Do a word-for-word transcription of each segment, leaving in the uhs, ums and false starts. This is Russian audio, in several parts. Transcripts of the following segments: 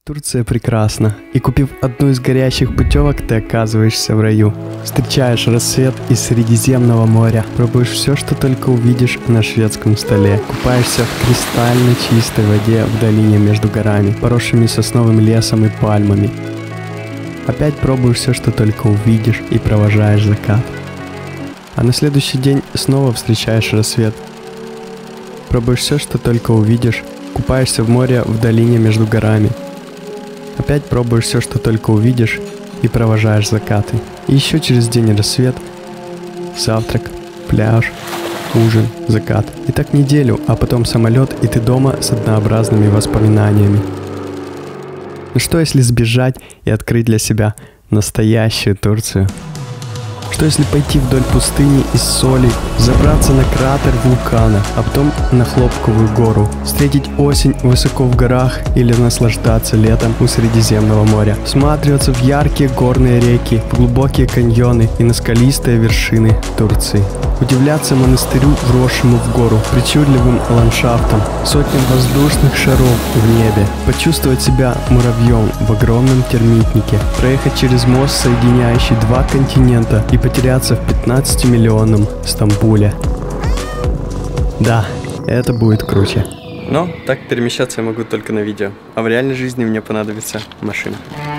Турция прекрасна, и купив одну из горящих путевок, ты оказываешься в раю. Встречаешь рассвет из Средиземного моря, пробуешь все, что только увидишь на шведском столе. Купаешься в кристально чистой воде в долине между горами, поросшими сосновым лесом и пальмами. Опять пробуешь все, что только увидишь, и провожаешь закат. А на следующий день снова встречаешь рассвет. Пробуешь все, что только увидишь, купаешься в море в долине между горами. Опять пробуешь все, что только увидишь, и провожаешь закаты. И еще через день рассвет, завтрак, пляж, ужин, закат. И так неделю, а потом самолет, и ты дома с однообразными воспоминаниями. Ну что, если сбежать и открыть для себя настоящую Турцию? Что если пойти вдоль пустыни из соли, забраться на кратер вулкана, а потом на Хлопковую гору, встретить осень высоко в горах или наслаждаться летом у Средиземного моря, всматриваться в яркие горные реки, в глубокие каньоны и на скалистые вершины Турции, удивляться монастырю, вросшему в гору, причудливым ландшафтам, сотням воздушных шаров в небе, почувствовать себя муравьем в огромном термитнике, проехать через мост, соединяющий два континента, и потеряться в пятнадцатимиллионном Стамбуле. Да, это будет круче. Но так перемещаться я могу только на видео, а в реальной жизни мне понадобится машина.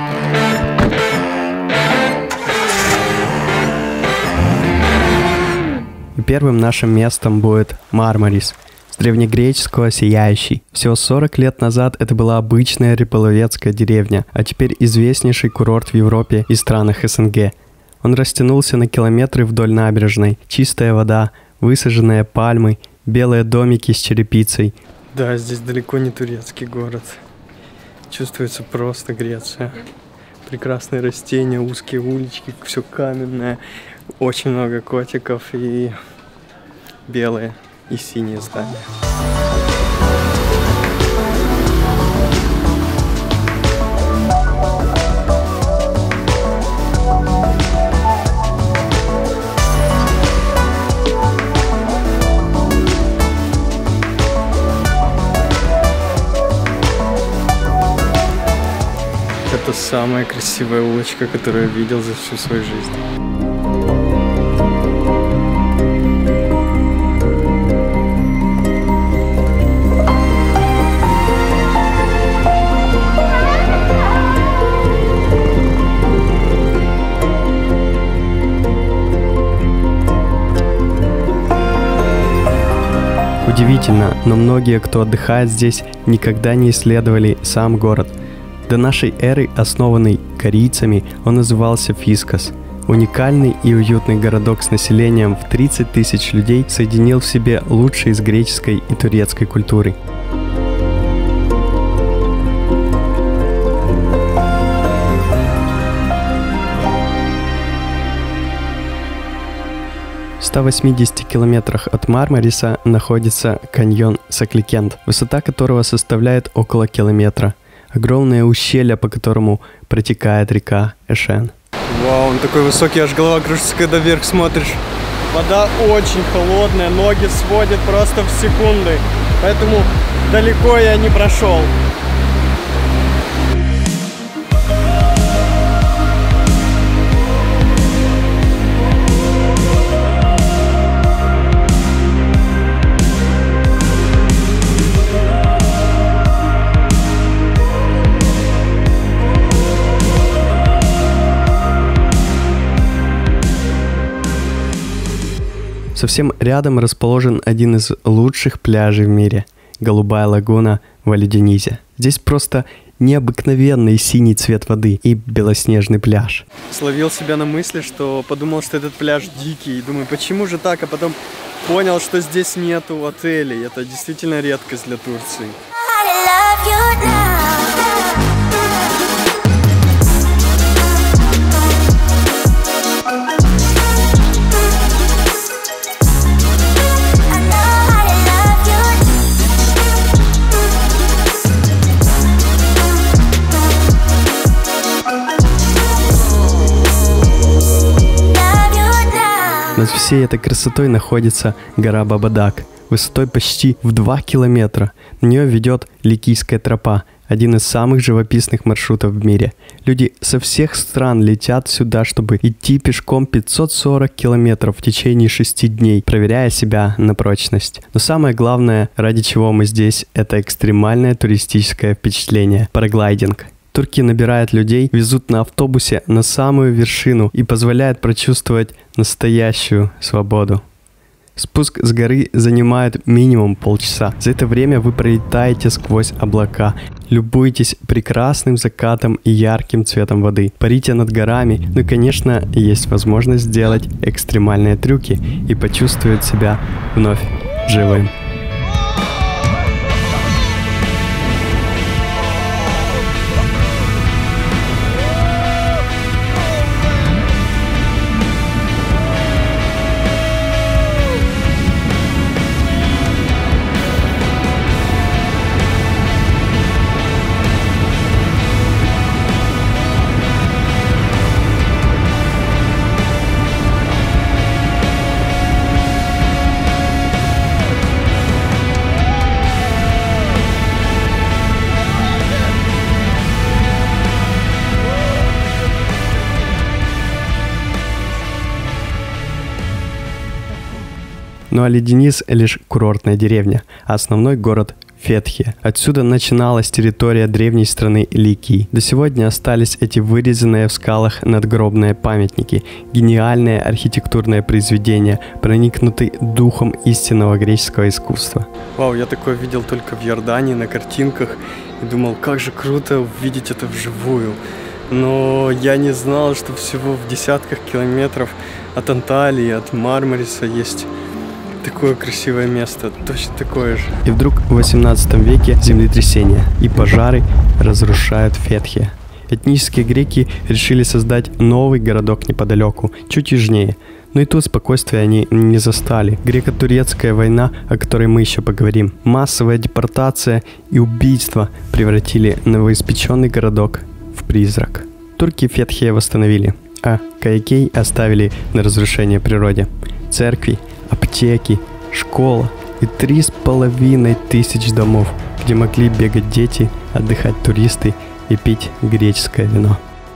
И первым нашим местом будет Мармарис, с древнегреческого «сияющий». Всего сорок лет назад это была обычная рыболовецкая деревня, а теперь известнейший курорт в Европе и странах эс эн гэ. Он растянулся на километры вдоль набережной. Чистая вода, высаженные пальмы, белые домики с черепицей. Да, здесь далеко не турецкий город. Чувствуется просто Греция. Прекрасные растения, узкие улички, все каменное. Очень много котиков и белые и синие здания. Это самая красивая улочка, которую я видел за всю свою жизнь. Удивительно, но многие, кто отдыхает здесь, никогда не исследовали сам город. До нашей эры, основанный корейцами, он назывался Фискос. Уникальный и уютный городок с населением в тридцать тысяч людей соединил в себе лучшее из греческой и турецкой культуры. В ста восьмидесяти километрах от Мармариса находится каньон Сакликент, высота которого составляет около километра. Огромное ущелье, по которому протекает река Эшен. Вау, он такой высокий, аж голова кружится, когда вверх смотришь. Вода очень холодная, ноги сводят просто в секунды, поэтому далеко я не прошел. Совсем рядом расположен один из лучших пляжей в мире – Голубая лагуна в Алюденизе. Здесь просто необыкновенный синий цвет воды и белоснежный пляж. Словил себя на мысли, что подумал, что этот пляж дикий. И думаю, почему же так? А потом понял, что здесь нету отелей. Это действительно редкость для Турции. Над всей этой красотой находится гора Бабадаг, высотой почти в два километра. На нее ведет Ликийская тропа, один из самых живописных маршрутов в мире. Люди со всех стран летят сюда, чтобы идти пешком пятьсот сорок километров в течение шести дней, проверяя себя на прочность. Но самое главное, ради чего мы здесь, это экстремальное туристическое впечатление – параглайдинг. Турки набирают людей, везут на автобусе на самую вершину и позволяют прочувствовать настоящую свободу. Спуск с горы занимает минимум полчаса. За это время вы пролетаете сквозь облака, любуетесь прекрасным закатом и ярким цветом воды, парите над горами, ну и, конечно, есть возможность сделать экстремальные трюки и почувствовать себя вновь живым. Но Али-Денис лишь курортная деревня, а основной город Фетхия. Отсюда начиналась территория древней страны Ликии. До сегодня остались эти вырезанные в скалах надгробные памятники, гениальные архитектурные произведения, проникнутые духом истинного греческого искусства. Вау, я такое видел только в Иордании на картинках и думал, как же круто увидеть это вживую. Но я не знал, что всего в десятках километров от Анталии, от Мармариса есть такое красивое место, точно такое же. И вдруг в восемнадцатом веке землетрясения и пожары разрушают Фетхия. Этнические греки решили создать новый городок неподалеку, чуть южнее. Но и тут спокойствия они не застали. Греко-турецкая война, о которой мы еще поговорим, массовая депортация и убийства превратили новоиспеченный городок в призрак. Турки Фетхия восстановили, а Каякей оставили на разрушение природе. Церкви, аптеки, школа и три с половиной тысяч домов, где могли бегать дети, отдыхать туристы и пить греческое вино.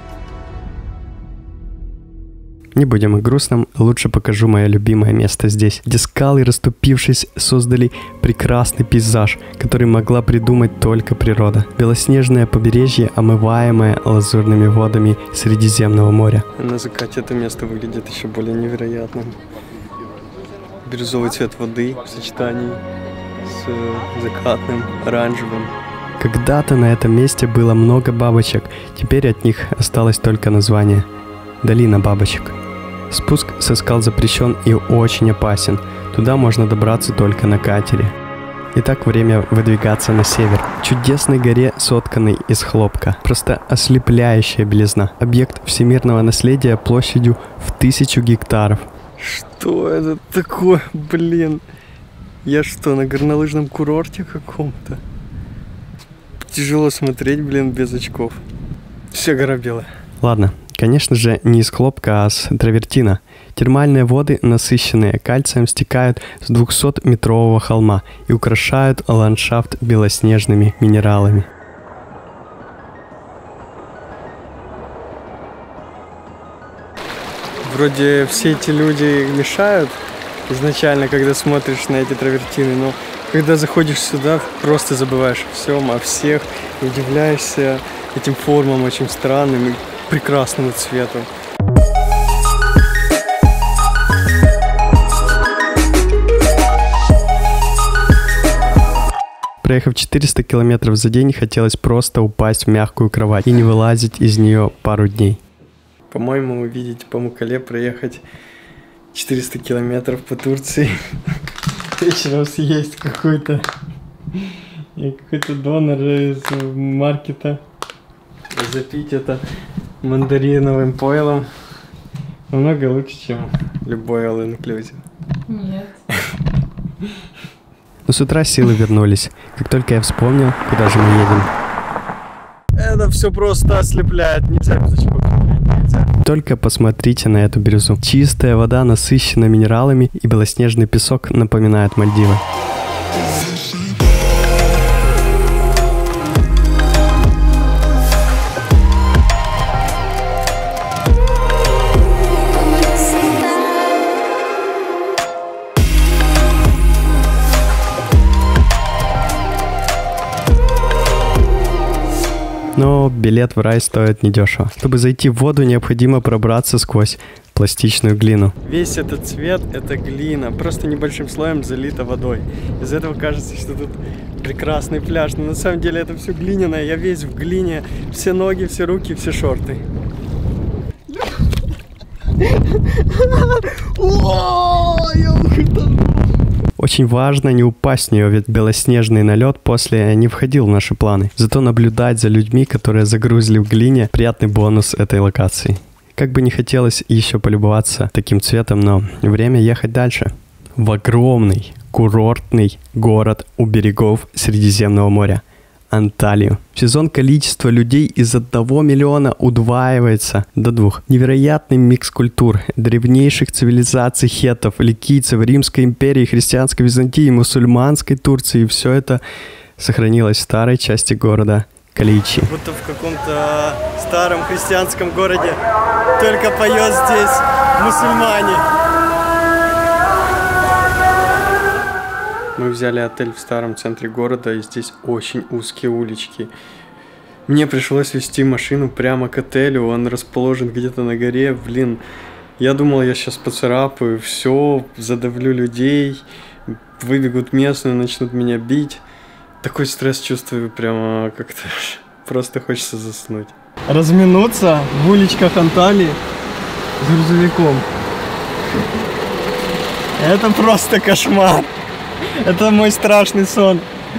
Не будем о грустном, лучше покажу мое любимое место здесь, где скалы, расступившись, создали прекрасный пейзаж, который могла придумать только природа. Белоснежное побережье, омываемое лазурными водами Средиземного моря. На закате это место выглядит еще более невероятным. Бирюзовый цвет воды в сочетании с закатным оранжевым. Когда-то на этом месте было много бабочек, теперь от них осталось только название – Долина бабочек. Спуск со скал запрещен и очень опасен, туда можно добраться только на катере. Итак, время выдвигаться на север. В чудесной горе, сотканной из хлопка. Просто ослепляющая белизна. Объект всемирного наследия площадью в тысячу гектаров. Что это такое, блин? Я что, на горнолыжном курорте каком-то? Тяжело смотреть, блин, без очков. Все гора белая. Ладно, конечно же, не из хлопка, а с травертина. Термальные воды, насыщенные кальцием, стекают с двухсотметрового холма и украшают ландшафт белоснежными минералами. Вроде все эти люди мешают изначально, когда смотришь на эти травертины, но когда заходишь сюда, просто забываешь о всем, о всех, и удивляешься этим формам очень странным и прекрасному цвету. Проехав четыреста километров за день, хотелось просто упасть в мягкую кровать и не вылазить из нее пару дней. По-моему, увидеть Памуккале, проехать четыреста километров по Турции, вечером съесть какой-то какой-то донор из маркета, запить это мандариновым пойлом намного лучше, чем любой all-inclusive. Нет. Но с утра силы вернулись, как только я вспомнил, куда же мы едем. Это все просто ослепляет, нельзя без очков. Только посмотрите на эту бирюзу. Чистая вода насыщена минералами, и белоснежный песок напоминает Мальдивы. Но билет в рай стоит недешево. Чтобы зайти в воду, необходимо пробраться сквозь пластичную глину. Весь этот цвет — это глина, просто небольшим слоем залита водой. Из этого кажется, что тут прекрасный пляж, но на самом деле это все глиняное. Я весь в глине, все ноги, все руки, все шорты. Очень важно не упасть в нее, ведь белоснежный налет после не входил в наши планы. Зато наблюдать за людьми, которые загрузили в глине, приятный бонус этой локации. Как бы не хотелось еще полюбоваться таким цветом, но время ехать дальше. В огромный курортный город у берегов Средиземного моря – Анталию. В сезон количество людей из одного миллиона удваивается до двух. Невероятный микс культур, древнейших цивилизаций хеттов, ликийцев, Римской империи, христианской Византии, мусульманской Турции. Все это сохранилось в старой части города Каличи. Будто в каком-то старом христианском городе, только поет здесь мусульмане. Мы взяли отель в старом центре города, и здесь очень узкие улички. Мне пришлось вести машину прямо к отелю, он расположен где-то на горе. Блин, я думал, я сейчас поцарапаю, все, задавлю людей, выбегут местные, начнут меня бить. Такой стресс чувствую, прямо как-то просто хочется заснуть. Разминуться в уличках Анталии с грузовиком. Это просто кошмар. Это мой страшный сон.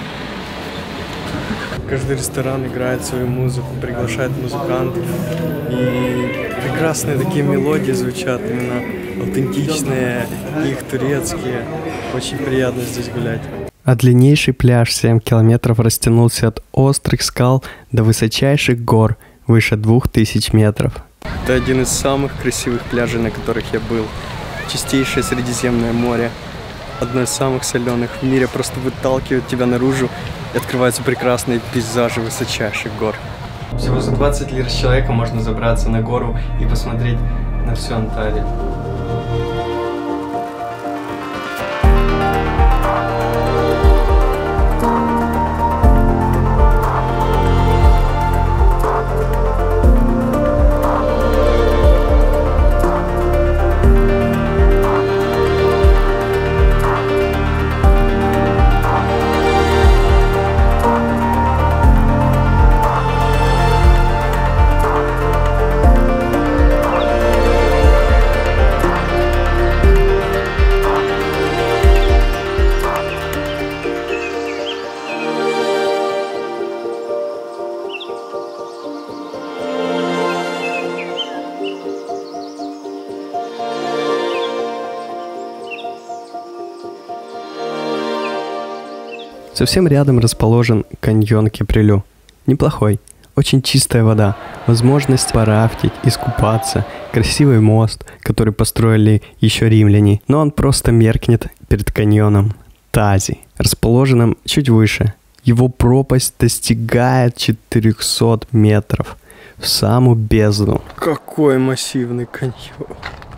Каждый ресторан играет свою музыку, приглашает музыкантов. И прекрасные такие мелодии звучат, именно аутентичные, их турецкие. Очень приятно здесь гулять. А длиннейший пляж семь километров растянулся от острых скал до высочайших гор выше двух тысяч метров. Это один из самых красивых пляжей, на которых я был. Чистейшее Средиземное море. Одно из самых соленых в мире, просто выталкивает тебя наружу, и открываются прекрасные пейзажи высочайших гор. Всего за двадцать лир с человека можно забраться на гору и посмотреть на всю Анталию. Совсем рядом расположен каньон Кепрелю. Неплохой, очень чистая вода, возможность порафтить, искупаться, красивый мост, который построили еще римляне, но он просто меркнет перед каньоном Тази, расположенным чуть выше. Его пропасть достигает четырехсот метров в самую бездну. Какой массивный каньон.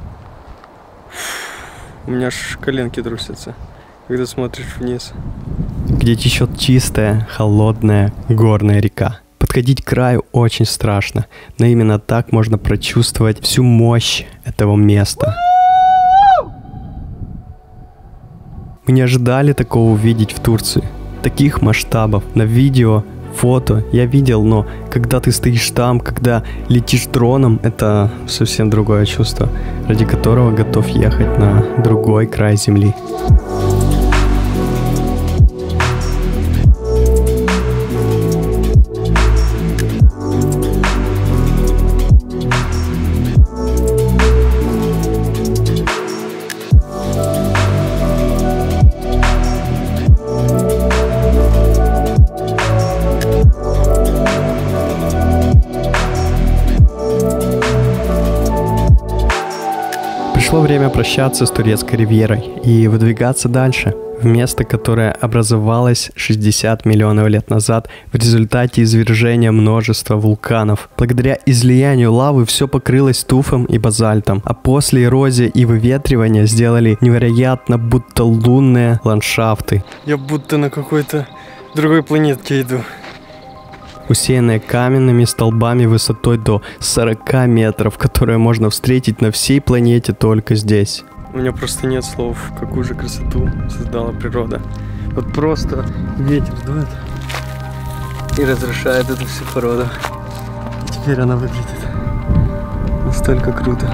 У меня аж коленки трусятся, когда смотришь вниз. Где течет чистая, холодная горная река. Подходить к краю очень страшно, но именно так можно прочувствовать всю мощь этого места. Мы не ожидали такого увидеть в Турции. Таких масштабов на видео, фото я видел, но когда ты стоишь там, когда летишь дроном, это совсем другое чувство, ради которого готов ехать на другой край земли. Пришло время прощаться с турецкой ривьерой и выдвигаться дальше, в место, которое образовалось шестьдесят миллионов лет назад в результате извержения множества вулканов. Благодаря излиянию лавы все покрылось туфом и базальтом, а после эрозии и выветривания сделали невероятно будто лунные ландшафты. Я будто на какой-то другой планете иду. усеянная каменными столбами высотой до сорока метров, которые можно встретить на всей планете только здесь. У меня просто нет слов, какую же красоту создала природа. Вот просто ветер дует и разрушает эту всю породу. И теперь она выглядит настолько круто.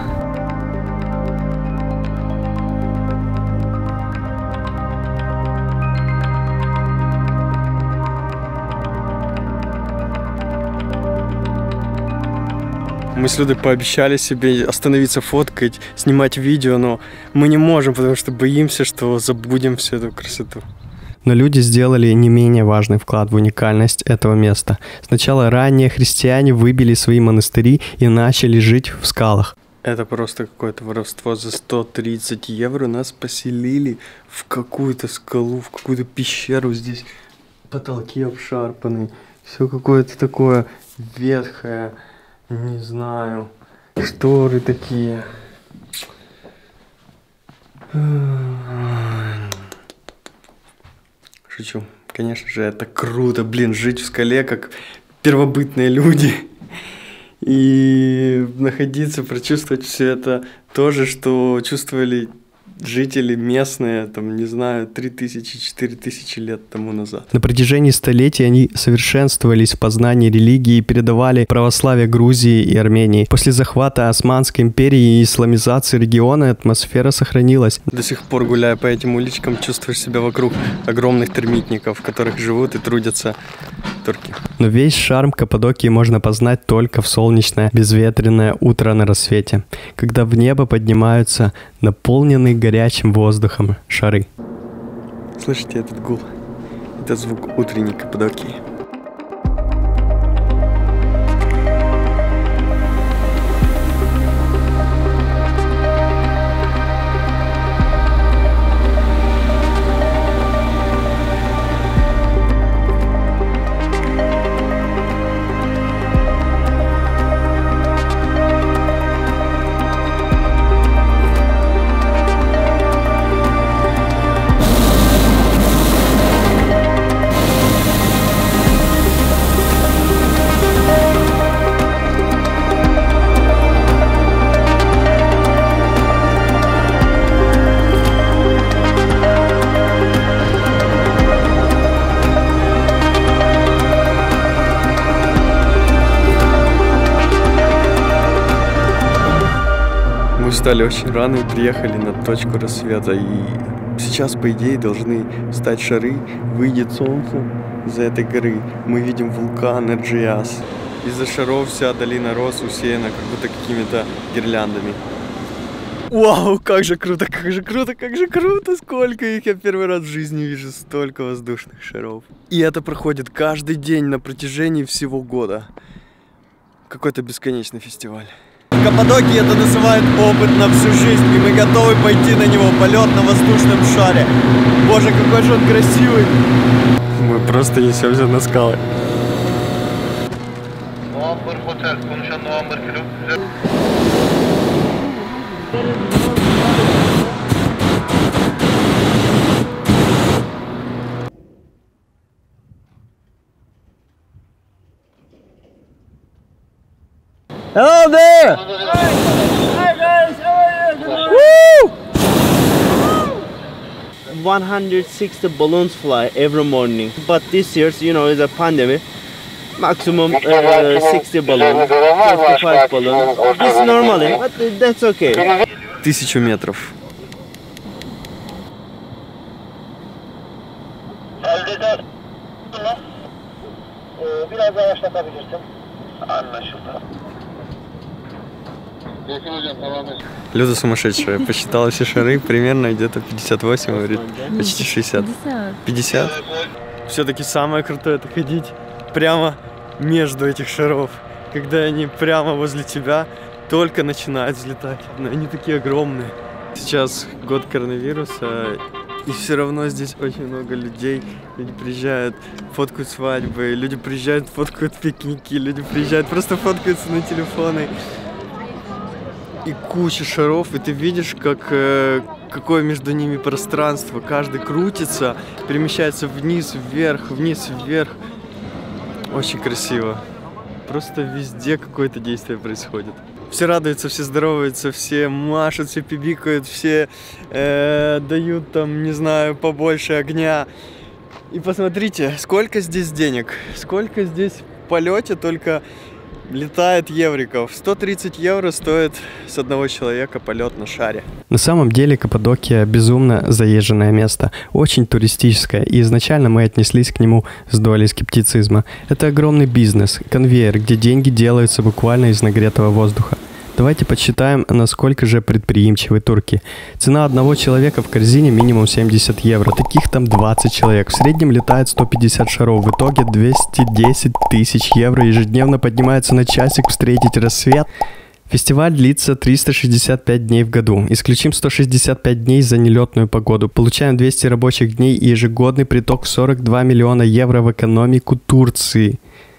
Мы с Людой пообещали себе остановиться фоткать, снимать видео, но мы не можем, потому что боимся, что забудем всю эту красоту. Но люди сделали не менее важный вклад в уникальность этого места. Сначала ранние христиане выбили свои монастыри и начали жить в скалах. Это просто какое-то воровство. За сто тридцать евро нас поселили в какую-то скалу, в какую-то пещеру. Здесь потолки обшарпаны, все какое-то такое ветхое. Не знаю, шторы такие. Шучу. Конечно же, это круто, блин, жить в скале, как первобытные люди. И находиться, прочувствовать все это то же, что чувствовали жители местные, там, не знаю, три тысячи, четыре тысячи лет тому назад. На протяжении столетий они совершенствовались в познании религии и передавали православие Грузии и Армении. После захвата Османской империи и исламизации региона атмосфера сохранилась. До сих пор, гуляя по этим уличкам, чувствуешь себя вокруг огромных термитников, в которых живут и трудятся турки. Но весь шарм Каппадокии можно познать только в солнечное, безветренное утро на рассвете, когда в небо поднимаются наполненные горячим воздухом шары. Слышите этот гул? Это звук утренней Каппадокии. Встали очень рано и приехали на точку рассвета. И сейчас, по идее, должны встать шары, выйдет солнце за этой горы. Мы видим вулкан Эрджияс. Из-за шаров вся долина Рос усеяна как будто какими-то гирляндами. Вау, как же круто, как же круто, как же круто! Сколько их! Я первый раз в жизни вижу столько воздушных шаров. И это проходит каждый день на протяжении всего года. Какой-то бесконечный фестиваль. Каппадокия это называют опыт на всю жизнь, и мы готовы пойти на него, полет на воздушном шаре. Боже, какой же он красивый! Мы просто несемся на скалы. Hello there! Hi guys, how are you? Woo! one hundred sixty balloons fly every morning, but this year, you know, is a pandemic. Maximum uh, sixty balloons, fifty-five balloons. This is normally, but that's okay. Тысячу метров. Biraz yavaşlatabilirsin. Anlaşıldı. Люда сумасшедшая, посчитала все шары, примерно где-то пятьдесят восемь, говорит, почти шестьдесят. пятьдесят. Все-таки самое крутое это ходить прямо между этих шаров, когда они прямо возле тебя только начинают взлетать, но они такие огромные. Сейчас год коронавируса, и все равно здесь очень много людей. Люди приезжают, фоткают свадьбы, люди приезжают, фоткают пикники, люди приезжают, просто фоткаются на телефоны. И куча шаров, и ты видишь, как, э, какое между ними пространство. Каждый крутится, перемещается вниз, вверх, вниз, вверх. Очень красиво. Просто везде какое-то действие происходит. Все радуются, все здороваются, все машут, все пибикают, все э, дают там, не знаю, побольше огня. И посмотрите, сколько здесь денег, сколько здесь в полете только летает евриков. сто тридцать евро стоит с одного человека полет на шаре. На самом деле Каппадокия безумно заезженное место, очень туристическое, и изначально мы отнеслись к нему с долей скептицизма. Это огромный бизнес, конвейер, где деньги делаются буквально из нагретого воздуха. Давайте подсчитаем, насколько же предприимчивы турки. Цена одного человека в корзине минимум семьдесят евро. Таких там двадцать человек. В среднем летает сто пятьдесят шаров. В итоге двести десять тысяч евро ежедневно поднимается на часик встретить рассвет. Фестиваль длится триста шестьдесят пять дней в году. Исключим сто шестьдесят пять дней за нелетную погоду. Получаем двести рабочих дней и ежегодный приток сорок два миллиона евро в экономику Турции.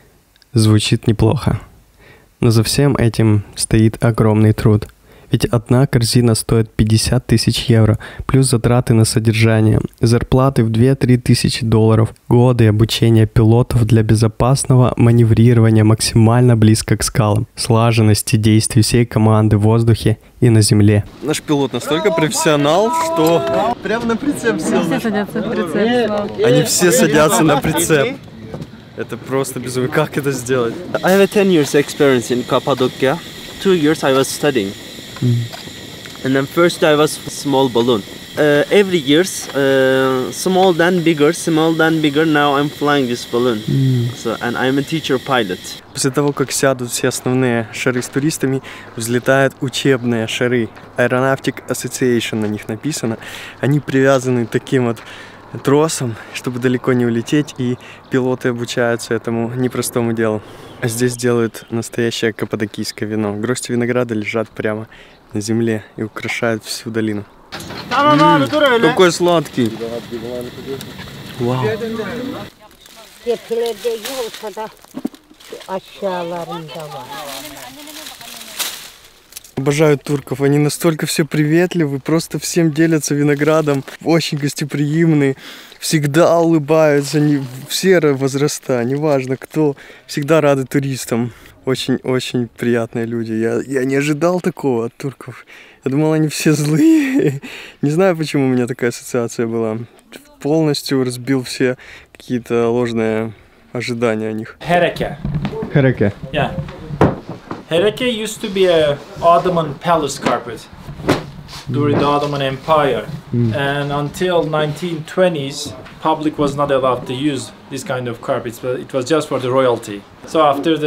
Звучит неплохо. Но за всем этим стоит огромный труд. Ведь одна корзина стоит пятьдесят тысяч евро, плюс затраты на содержание, зарплаты в две-три тысячи долларов, годы обучения пилотов для безопасного маневрирования максимально близко к скалам, слаженности действий всей команды в воздухе и на земле. Наш пилот настолько профессионал, что прямо на прицеп сел. Все садятся на прицеп. Они все садятся на прицеп. Это просто безумие. Как это сделать? I have a ten years experience in Cappadocia. Two years I was studying. Mm. And then first I was small balloon. Uh, every years, uh, small then bigger, small then bigger. Now I'm flying this balloon. Mm. So, and I'm a teacher pilot. После того, как сядут все основные шары с туристами, взлетают учебные шары. Aeronautic Association на них написано. Они привязаны таким вот тросом, чтобы далеко не улететь, и пилоты обучаются этому непростому делу. А здесь делают настоящее каппадокийское вино. Грозди винограда лежат прямо на земле и украшают всю долину. М-м, какой сладкий! Вау! Обожаю турков, они настолько все приветливы, просто всем делятся виноградом, очень гостеприимные, всегда улыбаются, не, все возраста, неважно кто, всегда рады туристам. Очень-очень приятные люди, я, я не ожидал такого от турков, я думал, они все злые, не знаю, почему у меня такая ассоциация была, полностью разбил все какие-то ложные ожидания о них. Hereke. Hereke. Yeah. Hereke used to be a Ottoman palace carpet during the Ottoman Empire, mm. and until nineteen twenties, public was not allowed to use this kind of carpets, but it was just for the royalty. So after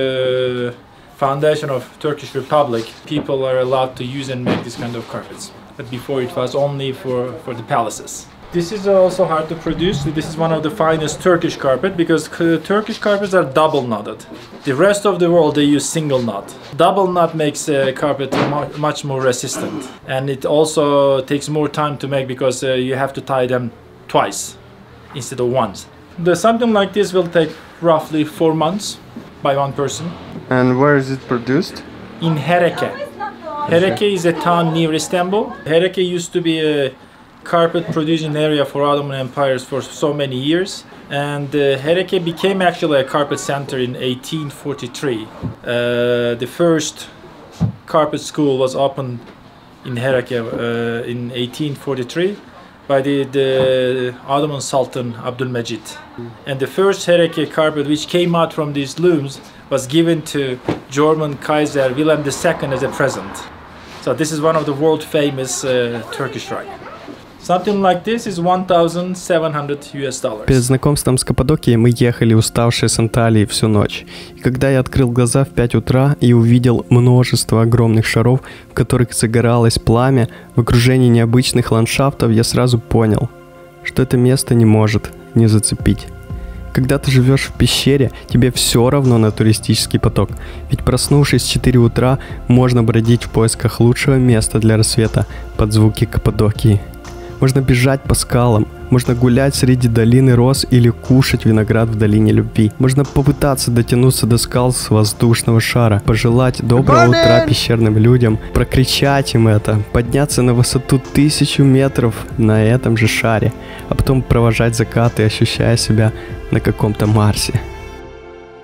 the foundation of Turkish Republic, people are allowed to use and make this kind of carpets. But before it was only for, for the palaces. This is also hard to produce. This is one of the finest Turkish carpet because Turkish carpets are double knotted. The rest of the world they use single knot. Double knot makes a carpet much more resistant, and it also takes more time to make because uh, you have to tie them twice instead of once. The something like this will take roughly four months by one person. And where is it produced? In Hereke. Hereke is a town near Istanbul. Hereke used to be a carpet producing area for Ottoman empires for so many years, and uh, Hereke became actually a carpet center in eighteen forty-three. Uh, the first carpet school was opened in Hereke uh, in eighteen forty-three by the, the Ottoman Sultan Abdülmecid. Mm. And the first Hereke carpet which came out from these looms was given to German Kaiser Wilhelm the Second as a present. So this is one of the world famous uh, Turkish rug. Something like this is one thousand seven hundred ю эс dollars. Перед знакомством с Каппадокией мы ехали уставшие с Анталии всю ночь. И когда я открыл глаза в пять утра и увидел множество огромных шаров, в которых загоралось пламя, в окружении необычных ландшафтов, я сразу понял, что это место не может не зацепить. Когда ты живешь в пещере, тебе все равно на туристический поток. Ведь проснувшись в четыре утра, можно бродить в поисках лучшего места для рассвета под звуки Каппадокии. Можно бежать по скалам, можно гулять среди долины роз или кушать виноград в долине любви. Можно попытаться дотянуться до скал с воздушного шара, пожелать доброго утра пещерным людям, прокричать им это, подняться на высоту тысячу метров на этом же шаре, а потом провожать закаты, ощущая себя на каком-то Марсе.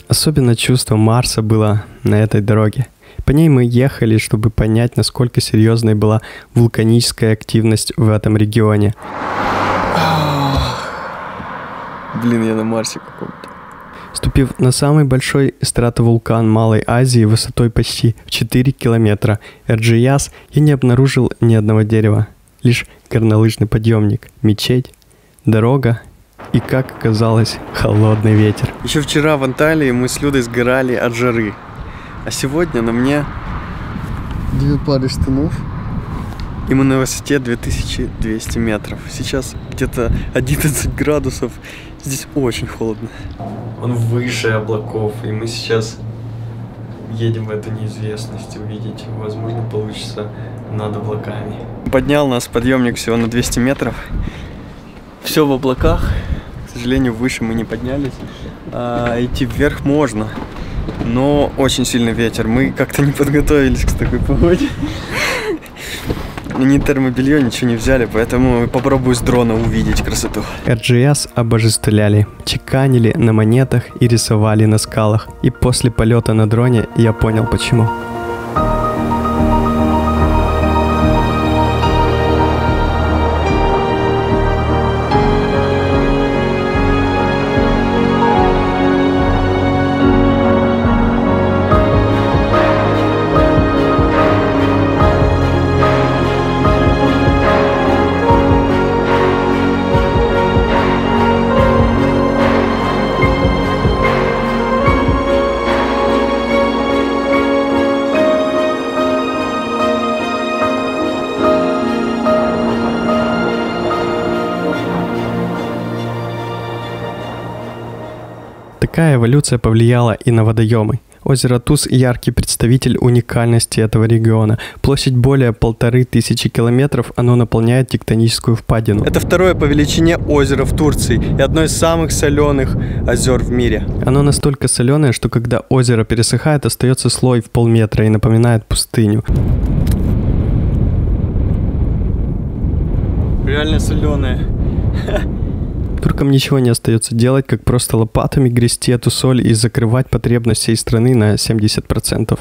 Особенно чувство Марса было на этой дороге. По ней мы ехали, чтобы понять, насколько серьезной была вулканическая активность в этом регионе. Блин, я на Марсе каком-то. Ступив на самый большой стратовулкан Малой Азии высотой почти в четыре километра, Эрджияз, я не обнаружил ни одного дерева. Лишь горнолыжный подъемник, мечеть, дорога и, как оказалось, холодный ветер. Еще вчера в Анталии мы с Людой сгорали от жары. А сегодня на мне две пары штанов, и мы на высоте две тысячи двести метров. Сейчас где-то одиннадцать градусов, здесь очень холодно. Он выше облаков, и мы сейчас едем в эту неизвестность, увидеть, возможно, получится над облаками. Поднял нас подъемник всего на двести метров. Все в облаках, к сожалению, выше мы не поднялись. А идти вверх можно. Но очень сильный ветер. Мы как-то не подготовились к такой погоде. Ни термобелье, ничего не взяли, поэтому попробую с дрона увидеть красоту. Эрджияз обожествляли, чеканили на монетах и рисовали на скалах. И после полета на дроне я понял, почему. Такая эволюция повлияла и на водоемы. Озеро Туз – яркий представитель уникальности этого региона. Площадь более полторы тысячи километров, оно наполняет тектоническую впадину. Это второе по величине озеро в Турции и одно из самых соленых озер в мире. Оно настолько соленое, что когда озеро пересыхает, остается слой в полметра и напоминает пустыню. Реально соленое. Туркам ничего не остается делать, как просто лопатами грести эту соль и закрывать потребность всей страны на семьдесят процентов.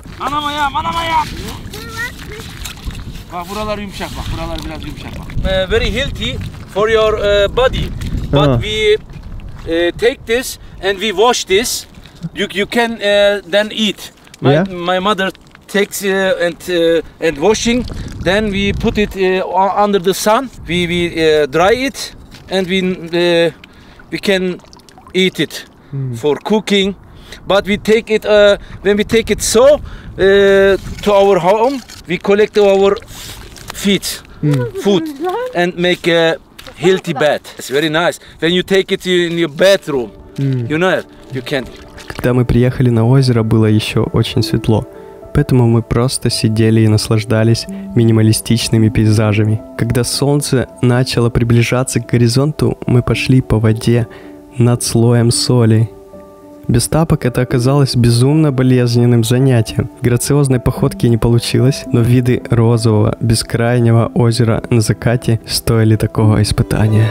Very healthy for your uh, body, but ah. we uh, take this and we wash this. You you can uh, then eat. My yeah. my mother takes uh, and uh, and washing. Then we put it uh, under the sun. We we uh, dry it. And we uh, we can eat it mm. for cooking, but we take it uh, when we take it so uh, to our home. We collect our feed, mm. food, and make a healthy bed. It's very nice. When you take it in your bedroom, mm. you know you can. Когда мы приехали на озеро, было еще очень светло. Поэтому мы просто сидели и наслаждались минималистичными пейзажами. Когда солнце начало приближаться к горизонту, мы пошли по воде над слоем соли. Без тапок это оказалось безумно болезненным занятием. Грациозной походки не получилось, но виды розового бескрайнего озера на закате стоили такого испытания.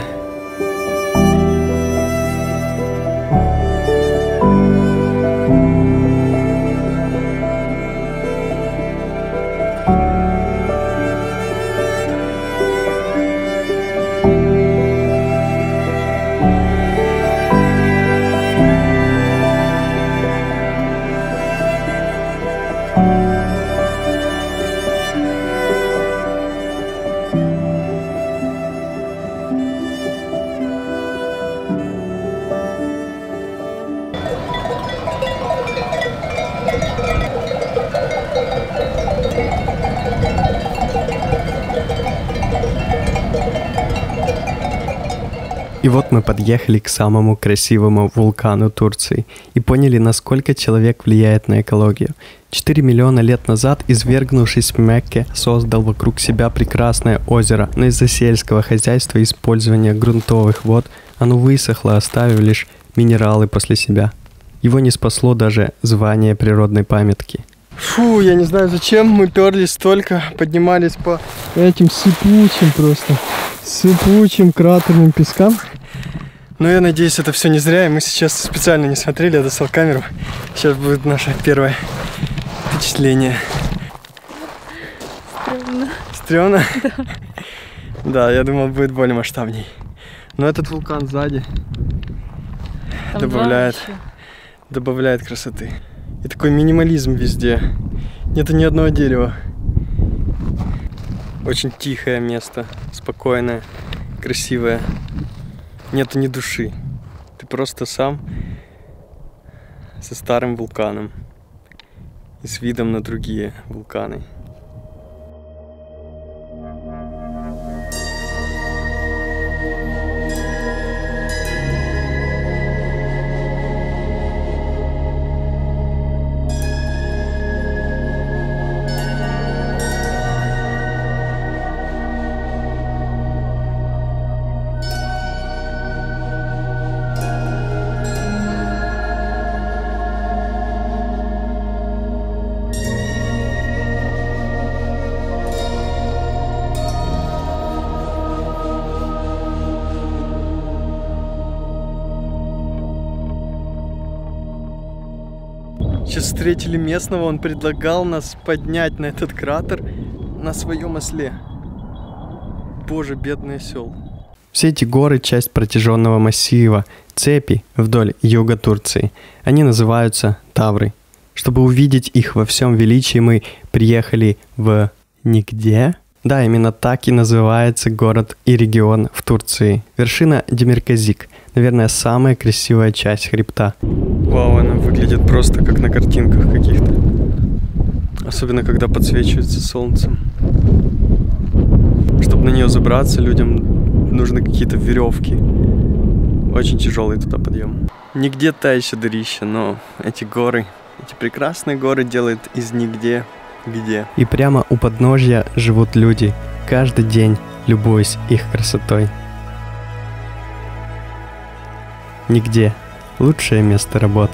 И вот мы подъехали к самому красивому вулкану Турции и поняли, насколько человек влияет на экологию. Четыре миллиона лет назад, извергнувшись в Мекке, создал вокруг себя прекрасное озеро, но из-за сельского хозяйства и использования грунтовых вод оно высохло, оставив лишь минералы после себя. Его не спасло даже звание природной памятки. Фу, я не знаю, зачем мы перлись столько, поднимались по этим сыпучим просто, сыпучим кратерным пескам. Но я надеюсь, это все не зря, и мы сейчас специально не смотрели, я достал камеру. Сейчас будет наше первое впечатление. Стрёмно. Стрёмно? Да. Да, я думал, будет более масштабней. Но этот вулкан сзади Там добавляет, добавляет красоты. И такой минимализм везде. Нету ни одного дерева. Очень тихое место, спокойное, красивое. Нету ни души. Ты просто сам со старым вулканом и с видом на другие вулканы. Сейчас встретили местного, он предлагал нас поднять на этот кратер на своем осле. Боже, бедный осел. Все эти горы — часть протяженного массива, цепи вдоль юга Турции. Они называются Тавры. Чтобы увидеть их во всем величии, мы приехали в нигде. Да, именно так и называется город и регион в Турции. Вершина Демирказик. Наверное, самая красивая часть хребта. Вау, она выглядит просто как на картинках каких-то. Особенно, когда подсвечивается солнцем. Чтобы на нее забраться, людям нужны какие-то веревки. Очень тяжелый туда подъем. Нигде та еще дырища, но эти горы, эти прекрасные горы делают из нигде где. И прямо у подножья живут люди, каждый день любуясь их красотой. Нигде. Лучшее место работы.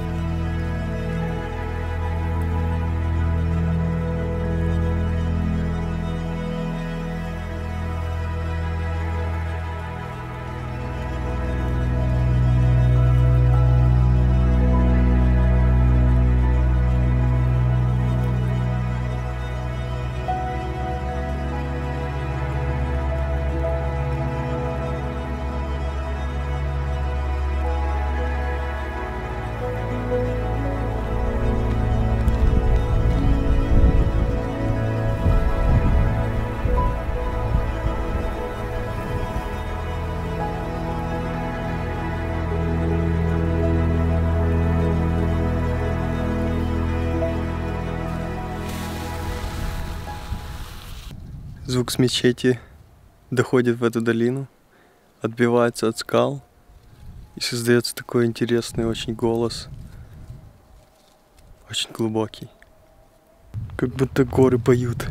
Звук с мечети доходит в эту долину, отбивается от скал, и создается такой интересный очень голос, очень глубокий, как будто горы поют.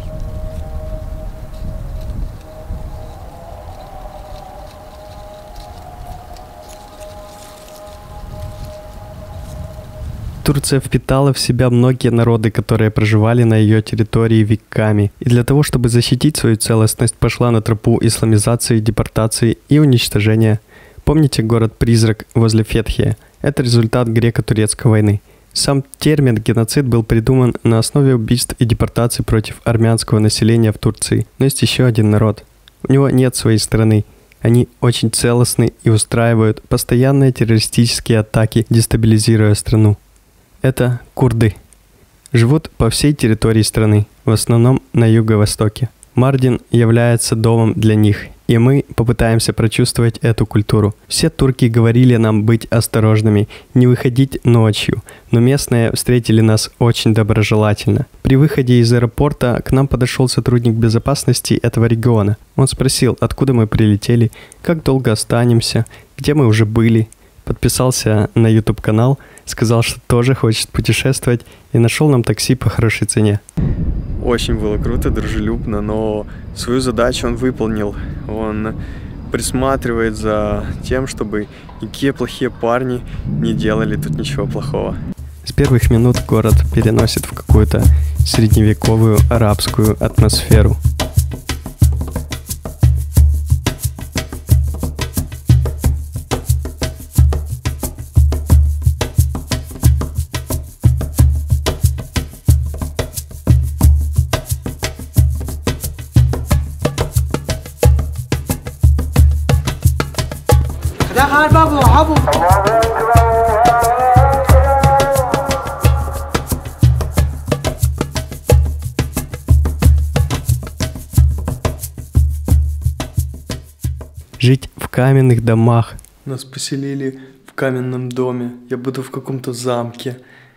Турция впитала в себя многие народы, которые проживали на ее территории веками, и для того, чтобы защитить свою целостность, пошла на тропу исламизации, депортации и уничтожения. Помните город-призрак возле Фетхия? Это результат греко-турецкой войны. Сам термин «геноцид» был придуман на основе убийств и депортаций против армянского населения в Турции. Но есть еще один народ. У него нет своей страны. Они очень целостны и устраивают постоянные террористические атаки, дестабилизируя страну. Это курды. Живут по всей территории страны, в основном на юго-востоке. Мардин является домом для них, и мы попытаемся прочувствовать эту культуру. Все турки говорили нам быть осторожными, не выходить ночью, но местные встретили нас очень доброжелательно. При выходе из аэропорта к нам подошел сотрудник безопасности этого региона. Он спросил, откуда мы прилетели, как долго останемся, где мы уже были. Подписался на YouTube-канал, сказал, что тоже хочет путешествовать, и нашел нам такси по хорошей цене. Очень было круто, дружелюбно, но свою задачу он выполнил. Он присматривает за тем, чтобы никакие плохие парни не делали тут ничего плохого. С первых минут город переносит в какую-то средневековую арабскую атмосферу. каменных домах. Нас поселили в каменном доме. Я буду в каком-то замке.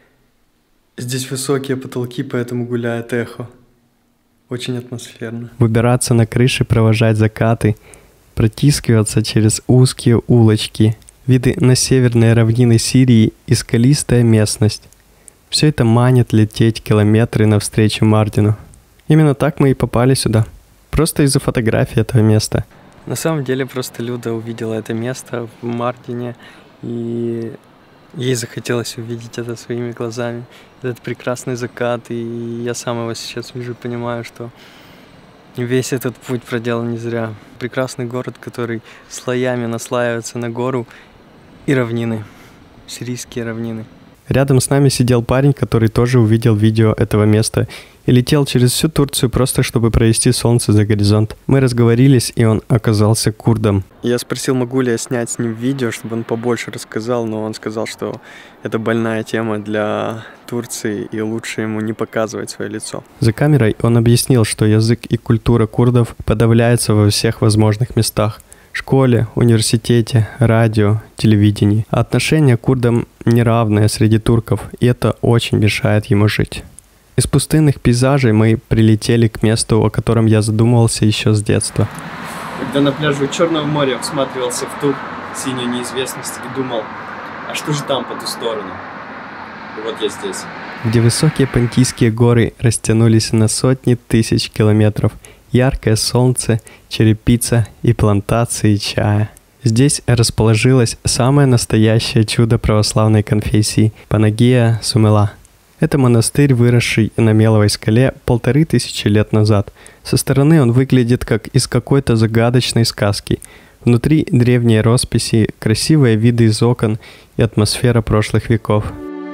Здесь высокие потолки, поэтому гуляет эхо. Очень атмосферно. Выбираться на крыши, провожать закаты, протискиваться через узкие улочки, виды на северные равнины Сирии и скалистая местность. Все это манит лететь километры навстречу Мардину. Именно так мы и попали сюда. Просто из-за фотографии этого места. На самом деле просто Люда увидела это место в Мардине, и ей захотелось увидеть это своими глазами. Этот прекрасный закат, и я сам его сейчас вижу и понимаю, что весь этот путь проделан не зря. Прекрасный город, который слоями наслаивается на гору и равнины, сирийские равнины. Рядом с нами сидел парень, который тоже увидел видео этого места и летел через всю Турцию просто, чтобы провести солнце за горизонт. Мы разговорились, и он оказался курдом. Я спросил, могу ли я снять с ним видео, чтобы он побольше рассказал, но он сказал, что это больная тема для Турции, и лучше ему не показывать свое лицо. За камерой он объяснил, что язык и культура курдов подавляются во всех возможных местах. Школе, университете, радио, телевидении. А отношение к курдам неравное среди турков, и это очень мешает ему жить. Из пустынных пейзажей мы прилетели к месту, о котором я задумывался еще с детства. Когда на пляже Черного моря всматривался в ту синюю неизвестность и думал, а что же там по ту сторону? И вот я здесь. Где высокие Понтийские горы растянулись на сотни тысяч километров. Яркое солнце, черепица и плантации чая. Здесь расположилось самое настоящее чудо православной конфессии – Панагия Сумела. Это монастырь, выросший на меловой скале полторы тысячи лет назад. Со стороны он выглядит как из какой-то загадочной сказки. Внутри древние росписи, красивые виды из окон и атмосфера прошлых веков.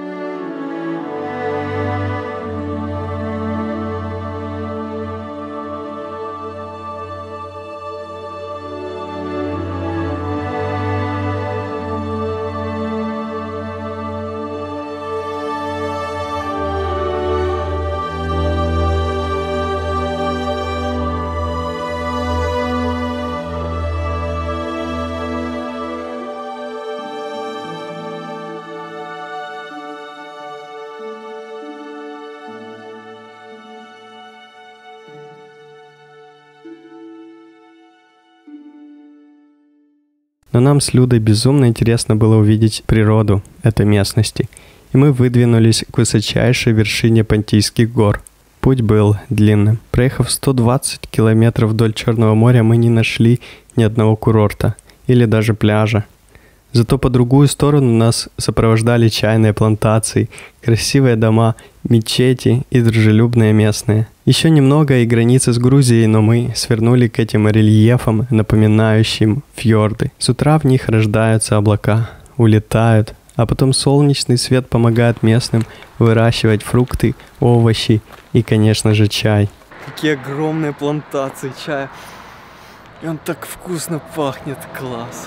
Но нам с Людой безумно интересно было увидеть природу этой местности, и мы выдвинулись к высочайшей вершине Понтийских гор. Путь был длинным. Проехав сто двадцать километров вдоль Черного моря, мы не нашли ни одного курорта или даже пляжа. Зато по другую сторону нас сопровождали чайные плантации, красивые дома, мечети и дружелюбные местные. Еще немного и границы с Грузией, но мы свернули к этим рельефам, напоминающим фьорды. С утра в них рождаются облака, улетают, а потом солнечный свет помогает местным выращивать фрукты, овощи и, конечно же, чай. Какие огромные плантации чая. И он так вкусно пахнет, класс.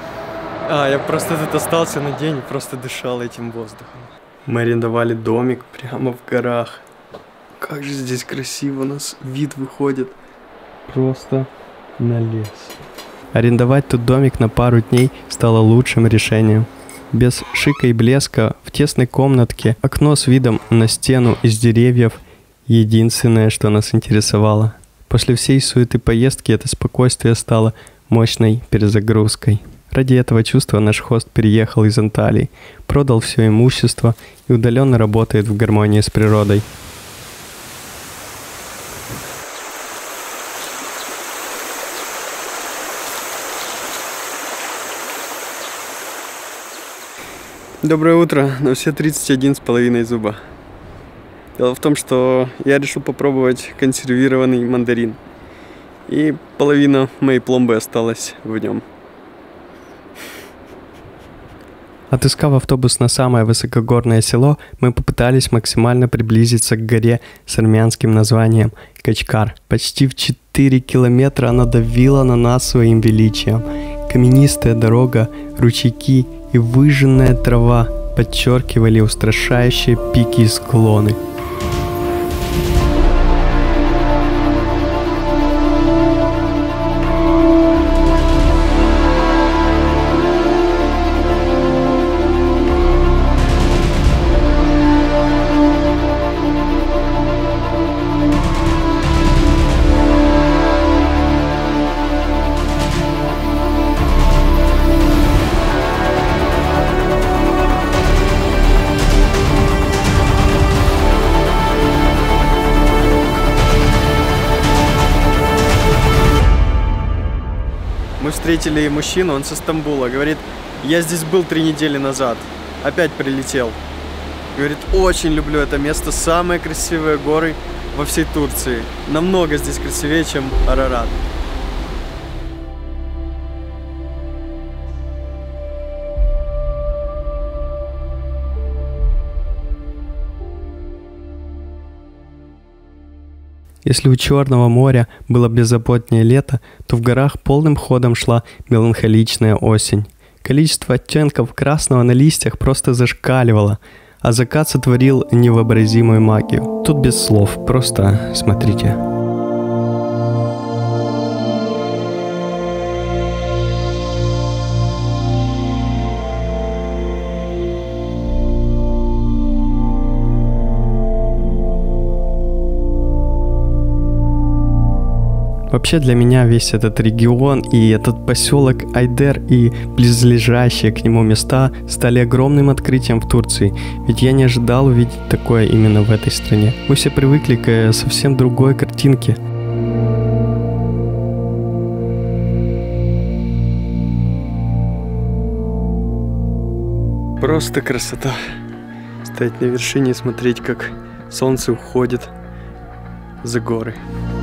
А, я просто тут остался на день и просто дышал этим воздухом. Мы арендовали домик прямо в горах. Как же здесь красиво, у нас вид выходит просто на лес. Арендовать тут домик на пару дней стало лучшим решением. Без шика и блеска, в тесной комнатке, окно с видом на стену из деревьев — единственное, что нас интересовало. После всей суеты поездки это спокойствие стало мощной перезагрузкой. Ради этого чувства наш хост переехал из Анталии, продал все имущество и удаленно работает в гармонии с природой. Доброе утро, на все тридцать один с половиной зуба. Дело в том, что я решил попробовать консервированный мандарин. И половина моей пломбы осталась в нем. Отыскав автобус на самое высокогорное село, мы попытались максимально приблизиться к горе с армянским названием Качкар. Почти в четыре километра она давила на нас своим величием. Каменистая дорога, ручейки и выжженная трава подчеркивали устрашающие пики и склоны. встретили мужчину, он со Стамбула. Говорит, я здесь был три недели назад, опять прилетел. Говорит, очень люблю это место, самые красивые горы во всей Турции. Намного здесь красивее, чем Арарат. Если у Черного моря было беззаботнее лето, то в горах полным ходом шла меланхоличная осень. Количество оттенков красного на листьях просто зашкаливало, а закат сотворил невообразимую магию. Тут без слов, просто смотрите. Вообще для меня весь этот регион и этот поселок Айдер и близлежащие к нему места стали огромным открытием в Турции, ведь я не ожидал увидеть такое именно в этой стране. Мы все привыкли к совсем другой картинке. Просто красота. Стоять на вершине и смотреть, как солнце уходит за горы.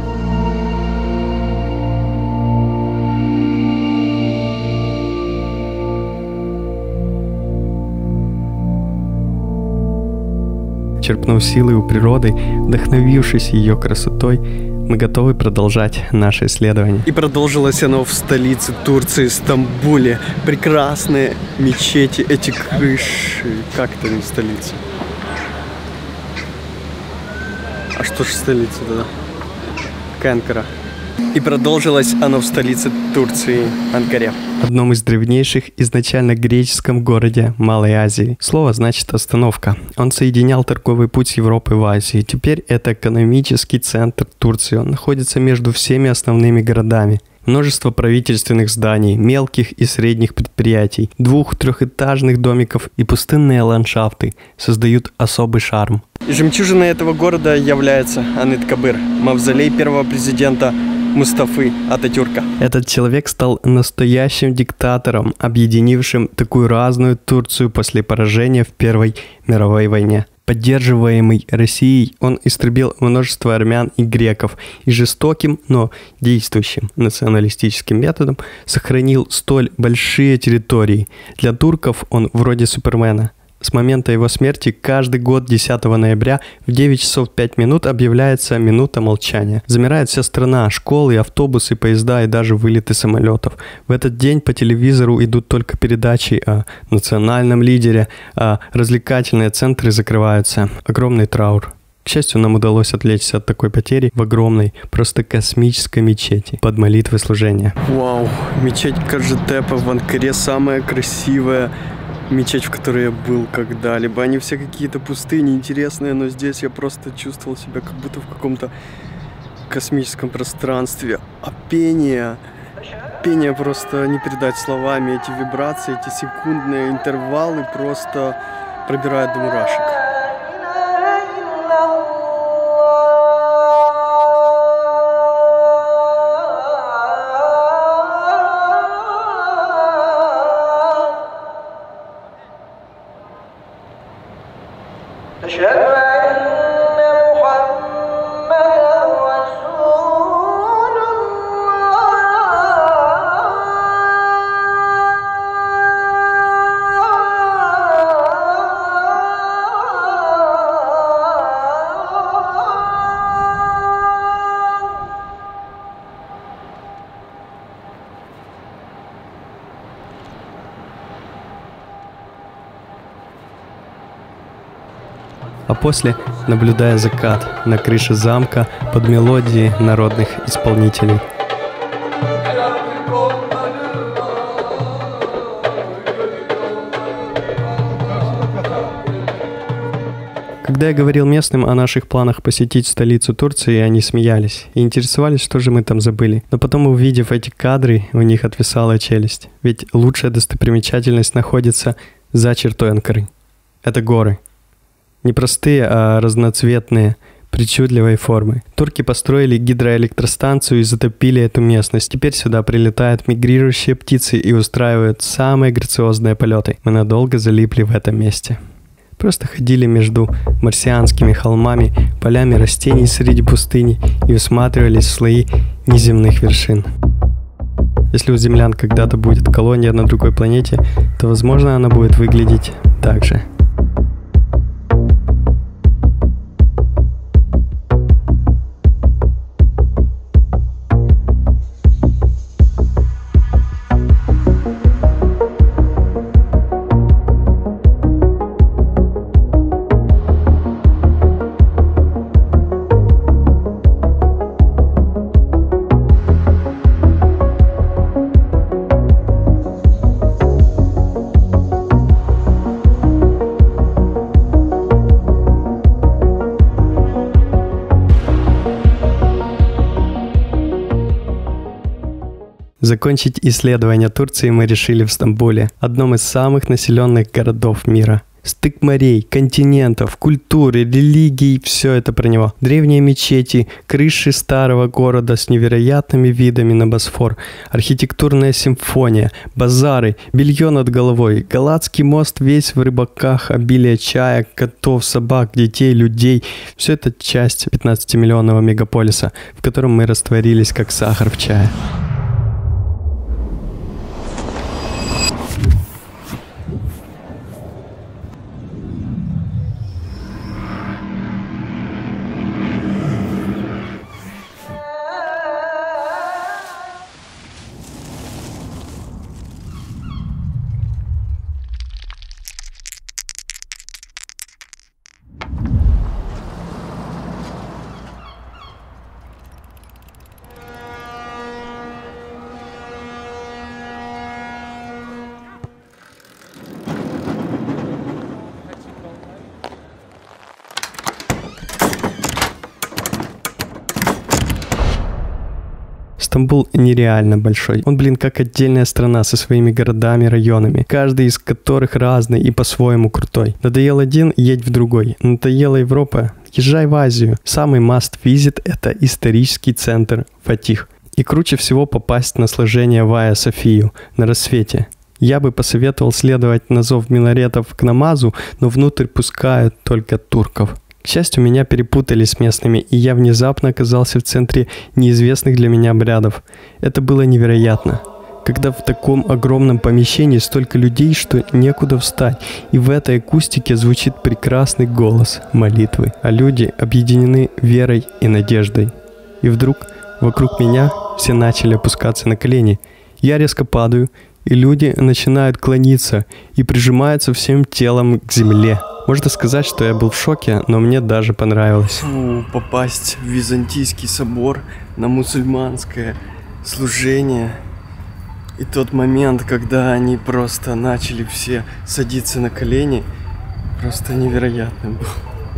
Черпнув силы у природы, вдохновившись ее красотой, мы готовы продолжать наше исследование. И продолжилось оно в столице Турции, Стамбуле. Прекрасные мечети, эти крыши. Как это не столица? А что ж столица тогда? Какая Анкара? И продолжилось оно в столице Турции, Анкаре. Одном из древнейших изначально греческом городе Малой Азии. Слово значит остановка. Он соединял торговый путь с Европой в Азии. Теперь это экономический центр Турции. Он находится между всеми основными городами. Множество правительственных зданий, мелких и средних предприятий, двух-трехэтажных домиков и пустынные ландшафты создают особый шарм. И жемчужиной этого города является Аныт-Кабир, мавзолей первого президента Мустафы Ататюрка. Этот человек стал настоящим диктатором, объединившим такую разную Турцию после поражения в Первой мировой войне. Поддерживаемый Россией, он истребил множество армян и греков и жестоким, но действующим националистическим методом сохранил столь большие территории. Для турков он вроде Супермена. С момента его смерти каждый год десятого ноября в девять часов пять минут объявляется минута молчания. Замирает вся страна, школы, автобусы, поезда и даже вылеты самолетов. В этот день по телевизору идут только передачи о национальном лидере, а развлекательные центры закрываются. Огромный траур. К счастью, нам удалось отвлечься от такой потери в огромной, просто космической мечети под молитвы служения. Вау, мечеть Каджитепа в Анкаре самая красивая мечеть, в которой я был когда-либо. Они все какие-то пустые, неинтересные, но здесь я просто чувствовал себя как будто в каком-то космическом пространстве. А пение, пение просто не передать словами. Эти вибрации, эти секундные интервалы просто пробирают до мурашек. А после, наблюдая закат на крыше замка под мелодии народных исполнителей. Когда я говорил местным о наших планах посетить столицу Турции, они смеялись и интересовались, что же мы там забыли. Но потом, увидев эти кадры, у них отвисала челюсть. Ведь лучшая достопримечательность находится за чертой Анкары. Это горы. Не простые, а разноцветные, причудливой формы. Турки построили гидроэлектростанцию и затопили эту местность. Теперь сюда прилетают мигрирующие птицы и устраивают самые грациозные полеты. Мы надолго залипли в этом месте. Просто ходили между марсианскими холмами, полями растений среди пустыни и усматривались в слои неземных вершин. Если у землян когда-то будет колония на другой планете, то, возможно, она будет выглядеть так же. Закончить исследование Турции мы решили в Стамбуле, одном из самых населенных городов мира. Стык морей, континентов, культуры, религий – все это про него. Древние мечети, крыши старого города с невероятными видами на Босфор, архитектурная симфония, базары, белье над головой, Галатский мост весь в рыбаках, обилие чаек, котов, собак, детей, людей – все это часть пятнадцатимиллионного мегаполиса, в котором мы растворились как сахар в чае. Стамбул нереально большой. Он, блин, как отдельная страна со своими городами, районами, каждый из которых разный и по-своему крутой. Надоел один, едь в другой. Надоела Европа, езжай в Азию. Самый must visit — это исторический центр Фатих. И круче всего попасть на сложение в Айя Софию на рассвете. Я бы посоветовал следовать на зов минаретов к намазу, но внутрь пускают только турков. К счастью, меня перепутали с местными, и я внезапно оказался в центре неизвестных для меня обрядов. Это было невероятно. Когда в таком огромном помещении столько людей, что некуда встать, и в этой акустике звучит прекрасный голос молитвы, а люди объединены верой и надеждой. И вдруг вокруг меня все начали опускаться на колени. Я резко падаю, и люди начинают клониться и прижимаются всем телом к земле. Можно сказать, что я был в шоке, но мне даже понравилось. Фу, попасть в Византийский собор на мусульманское служение. И тот момент, когда они просто начали все садиться на колени, просто невероятным был.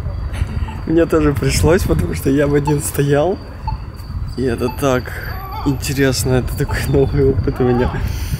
Мне тоже пришлось, потому что я в один стоял. И это так интересно, это такой новый опыт у меня.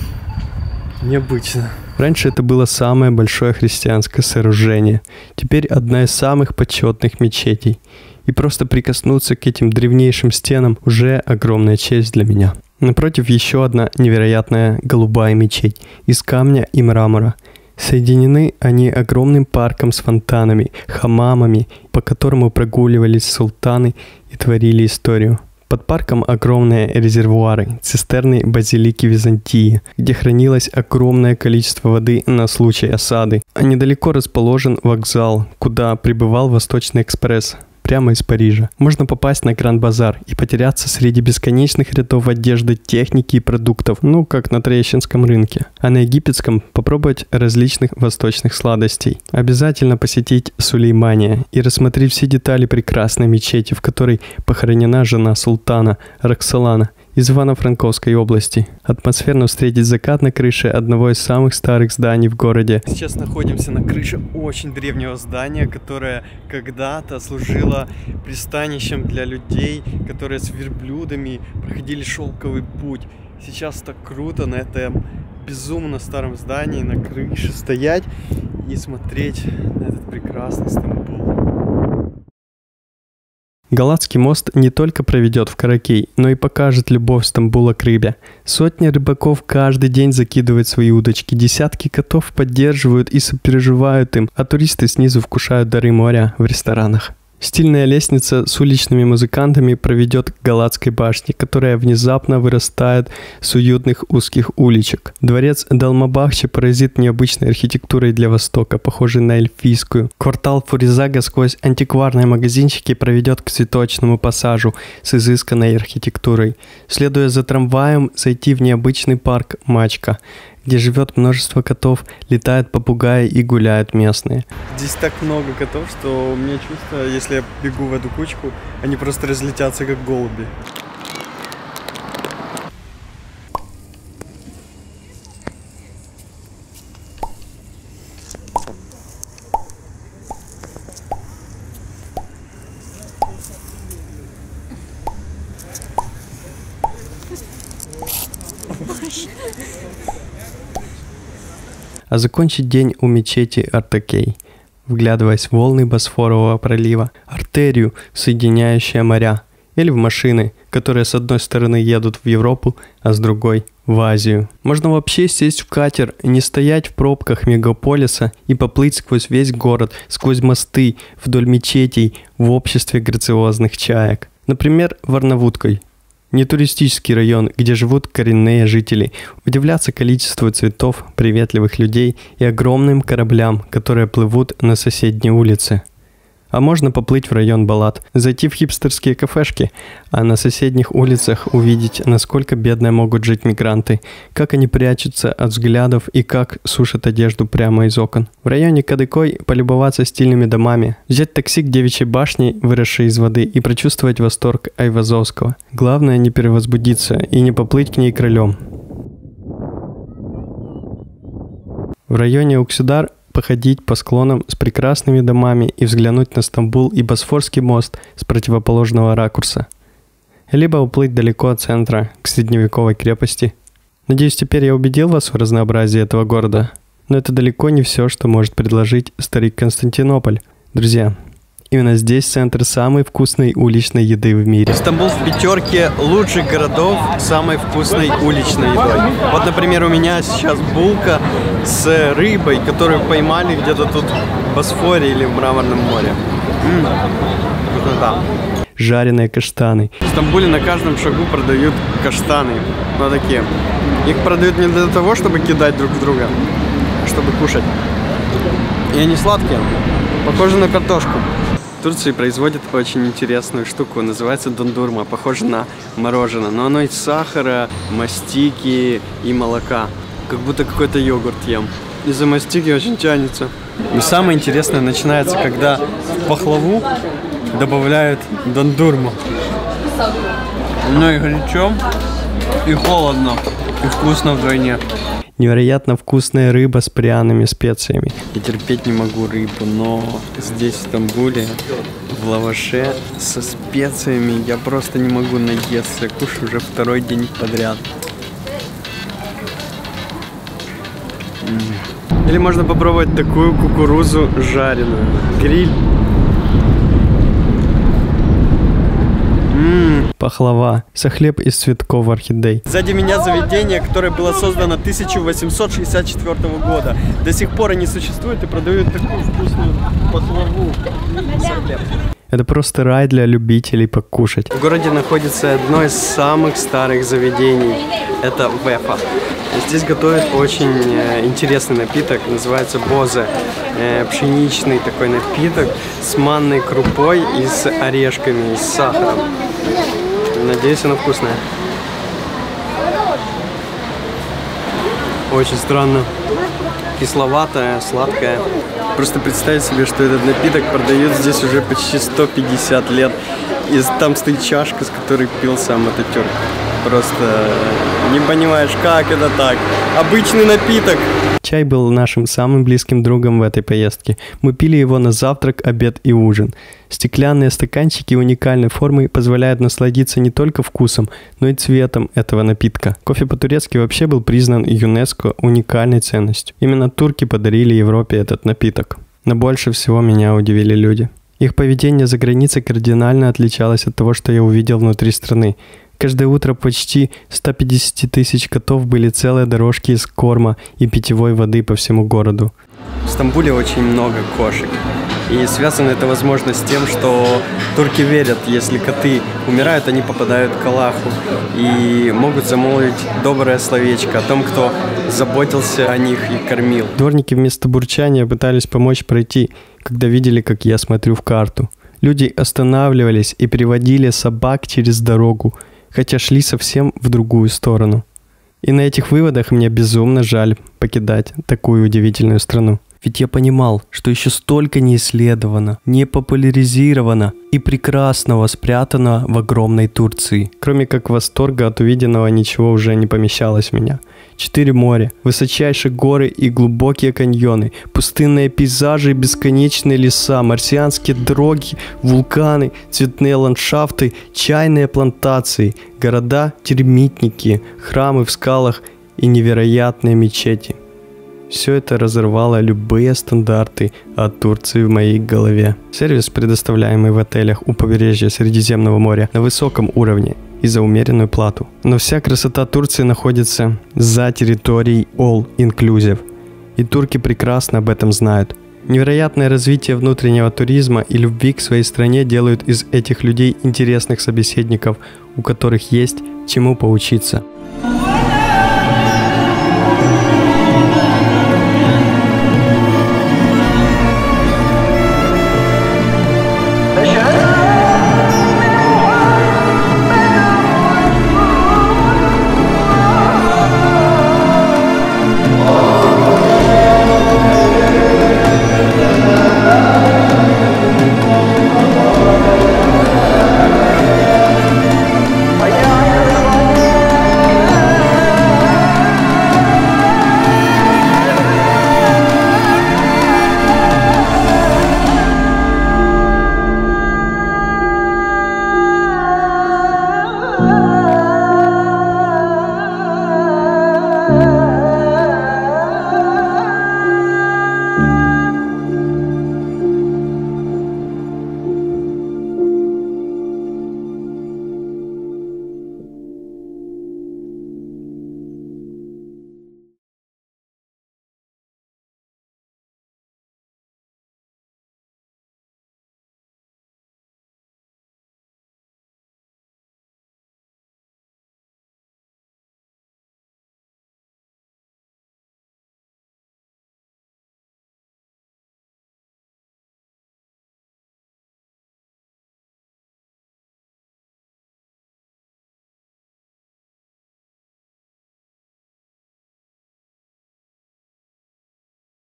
Необычно. Раньше это было самое большое христианское сооружение. Теперь одна из самых почетных мечетей. И просто прикоснуться к этим древнейшим стенам уже огромная честь для меня. Напротив еще одна невероятная голубая мечеть из камня и мрамора. Соединены они огромным парком с фонтанами, хамамами, по которому прогуливались султаны и творили историю. Под парком огромные резервуары, цистерны базилики Византии, где хранилось огромное количество воды на случай осады. А недалеко расположен вокзал, куда прибывал Восточный экспресс, прямо из Парижа. Можно попасть на Гранд-базар и потеряться среди бесконечных рядов одежды, техники и продуктов, ну как на Троещинском рынке. А на египетском попробовать различных восточных сладостей. Обязательно посетить Сулеймания и рассмотреть все детали прекрасной мечети, в которой похоронена жена султана Роксолана из Ивано-Франковской области. Атмосферно встретить закат на крыше одного из самых старых зданий в городе. Сейчас находимся на крыше очень древнего здания, которое когда-то служило пристанищем для людей, которые с верблюдами проходили шелковый путь. Сейчас так круто на этом безумно старом здании на крыше стоять и смотреть на этот прекрасный Стамбул. Галатский мост не только проведет в Каракей, но и покажет любовь Стамбула к рыбе. Сотни рыбаков каждый день закидывают свои удочки, десятки котов поддерживают и сопереживают им, а туристы снизу вкушают дары моря в ресторанах. Стильная лестница с уличными музыкантами проведет к Галатской башне, которая внезапно вырастает с уютных узких уличек. Дворец Долмабахче поразит необычной архитектурой для Востока, похожей на эльфийскую. Квартал Фуризага сквозь антикварные магазинчики проведет к цветочному пассажу с изысканной архитектурой. Следуя за трамваем, зайти в необычный парк Мачка, где живет множество котов, летают попугаи и гуляют местные. Здесь так много котов, что у меня чувство, если я бегу в эту кучку, они просто разлетятся как голуби. А закончить день у мечети Артакей, вглядываясь в волны Босфорового пролива, артерию, соединяющую моря, или в машины, которые с одной стороны едут в Европу, а с другой в Азию. Можно вообще сесть в катер, не стоять в пробках мегаполиса и поплыть сквозь весь город, сквозь мосты, вдоль мечетей, в обществе грациозных чаек. Например, в Арнавуткой. Не туристический район, где живут коренные жители, удивляться количеству цветов, приветливых людей и огромным кораблям, которые плывут на соседней улице. А можно поплыть в район Балат, зайти в хипстерские кафешки, а на соседних улицах увидеть, насколько бедно могут жить мигранты, как они прячутся от взглядов и как сушат одежду прямо из окон. В районе Кадыкой полюбоваться стильными домами, взять такси к Девичьей башне, выросшей из воды, и прочувствовать восторг Айвазовского. Главное не перевозбудиться и не поплыть к ней крылем. В районе Уксудар походить по склонам с прекрасными домами и взглянуть на Стамбул и Босфорский мост с противоположного ракурса. Либо уплыть далеко от центра, к средневековой крепости. Надеюсь, теперь я убедил вас в разнообразии этого города. Но это далеко не все, что может предложить старик Константинополь. Друзья, именно здесь центр самой вкусной уличной еды в мире. Стамбул в пятерке лучших городов с самой вкусной уличной едой. Вот, например, у меня сейчас булка с рыбой, которую поймали где-то тут в Босфоре или в Мраморном море. М-м, вкусно. Жареные каштаны. В Стамбуле на каждом шагу продают каштаны. Вот такие. Их продают не для того, чтобы кидать друг в друга, а чтобы кушать. И они сладкие. Похожи на картошку. В Турции производят очень интересную штуку, называется дондурма, похоже на мороженое, но оно из сахара, мастики и молока, как будто какой-то йогурт ем. Из-за мастики очень тянется. И самое интересное начинается, когда в пахлаву добавляют дондурму. Ну и горячо, и холодно, и вкусно вдвойне. Невероятно вкусная рыба с пряными специями. Я терпеть не могу рыбу, но здесь, в Стамбуле, в лаваше со специями я просто не могу наесться. Я кушаю уже второй день подряд. М-м. Или можно попробовать такую кукурузу жареную. Гриль. Ммм, пахлава, сахлеб из цветков орхидей. Сзади меня заведение, которое было создано тысяча восемьсот шестьдесят четвёртого года. До сих пор они существуют и продают такую вкусную пахлаву. Сахлеб. Это просто рай для любителей покушать. В городе находится одно из самых старых заведений. Это Вефа. Здесь готовят очень э, интересный напиток, называется бозе. Э, пшеничный такой напиток с манной крупой и с орешками, и с сахаром. Надеюсь, оно вкусное. Очень странно. Кисловатое, сладкое. Просто представить себе, что этот напиток продают здесь уже почти сто пятьдесят лет. И там стоит чашка, с которой пил сам Ататюрк. Просто не понимаешь, как это так. Обычный напиток. Чай был нашим самым близким другом в этой поездке. Мы пили его на завтрак, обед и ужин. Стеклянные стаканчики уникальной формы позволяют насладиться не только вкусом, но и цветом этого напитка. Кофе по-турецки вообще был признан ЮНЕСКО уникальной ценностью. Именно турки подарили Европе этот напиток. Но больше всего меня удивили люди. Их поведение за границей кардинально отличалось от того, что я увидел внутри страны. Каждое утро почти сто пятьдесят тысяч котов были целые дорожки из корма и питьевой воды по всему городу. В Стамбуле очень много кошек. И связано это, возможно, с тем, что турки верят, если коты умирают, они попадают к Аллаху и могут замолвить доброе словечко о том, кто заботился о них и кормил. Дворники вместо бурчания пытались помочь пройти, когда видели, как я смотрю в карту. Люди останавливались и переводили собак через дорогу, хотя шли совсем в другую сторону. И на этих выводах мне безумно жаль покидать такую удивительную страну. Ведь я понимал, что еще столько не исследовано, не популяризировано и прекрасного спрятано в огромной Турции. Кроме как восторга от увиденного ничего уже не помещалось в меня. Четыре моря, высочайшие горы и глубокие каньоны, пустынные пейзажи и бесконечные леса, марсианские дороги, вулканы, цветные ландшафты, чайные плантации, города-термитники, храмы в скалах и невероятные мечети. Все это разорвало любые стандарты от Турции в моей голове. Сервис, предоставляемый в отелях у побережья Средиземного моря, на высоком уровне и за умеренную плату. Но вся красота Турции находится за территорией All Inclusive. И турки прекрасно об этом знают. Невероятное развитие внутреннего туризма и любви к своей стране делают из этих людей интересных собеседников, у которых есть чему поучиться.